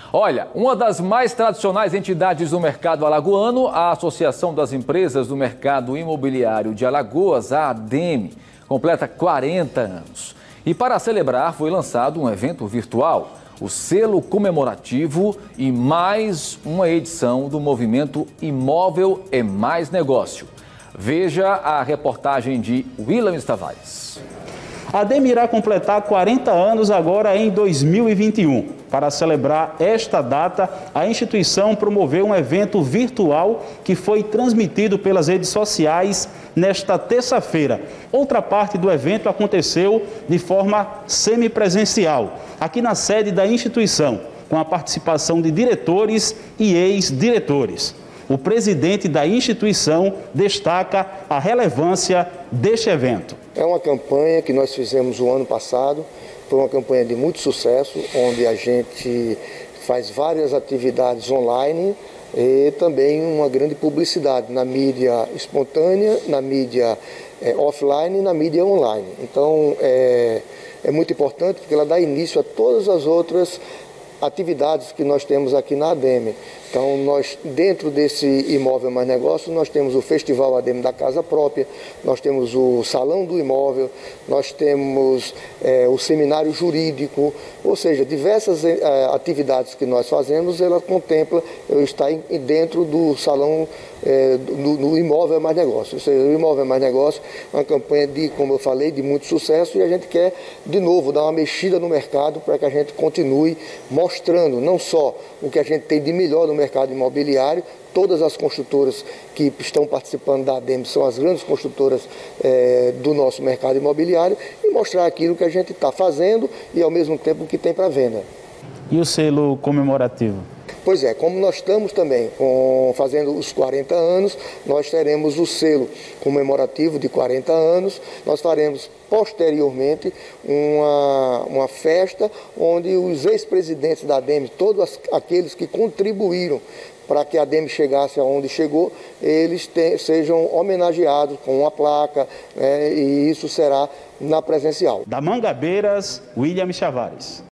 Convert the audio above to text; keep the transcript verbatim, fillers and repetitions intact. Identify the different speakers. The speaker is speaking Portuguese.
Speaker 1: Olha, uma das mais tradicionais entidades do mercado alagoano, a Associação das Empresas do Mercado Imobiliário de Alagoas, a ADEME, completa quarenta anos. E para celebrar foi lançado um evento virtual, o selo comemorativo e mais uma edição do movimento Imóvel é Mais Negócio. Veja a reportagem de Williams Tavares.
Speaker 2: A ADEME irá completar quarenta anos agora em dois mil e vinte e um. Para celebrar esta data, a instituição promoveu um evento virtual que foi transmitido pelas redes sociais nesta terça-feira. Outra parte do evento aconteceu de forma semipresencial, aqui na sede da instituição, com a participação de diretores e ex-diretores. O presidente da instituição destaca a relevância deste evento.
Speaker 3: É uma campanha que nós fizemos o ano passado, foi uma campanha de muito sucesso, onde a gente faz várias atividades online e também uma grande publicidade na mídia espontânea, na mídia é, offline e na mídia online. Então é, é muito importante porque ela dá início a todas as outras atividades que nós temos aqui na ADEME. Então, nós, dentro desse Imóvel Mais Negócio, nós temos o Festival ADEME da Casa Própria, nós temos o Salão do Imóvel, nós temos é, o Seminário Jurídico, ou seja, diversas é, atividades que nós fazemos, ela contempla estar em, dentro do Salão é, do, do Imóvel Mais Negócio. Ou seja, o Imóvel Mais Negócio é uma campanha de, como eu falei, de muito sucesso e a gente quer, de novo, dar uma mexida no mercado para que a gente continue mostrando não só o que a gente tem de melhor no mercado imobiliário, todas as construtoras que estão participando da ADEME são as grandes construtoras é, do nosso mercado imobiliário e mostrar aquilo que a gente está fazendo e ao mesmo tempo o que tem para venda.
Speaker 2: E o selo comemorativo?
Speaker 3: Pois é, como nós estamos também com, fazendo os quarenta anos, nós teremos o selo comemorativo de quarenta anos, nós faremos posteriormente uma, uma festa onde os ex-presidentes da ADEME, todos aqueles que contribuíram para que a ADEME chegasse aonde chegou, eles te, sejam homenageados com uma placa, né, e isso será na presencial.
Speaker 2: Da Mangabeiras, Williams Tavares.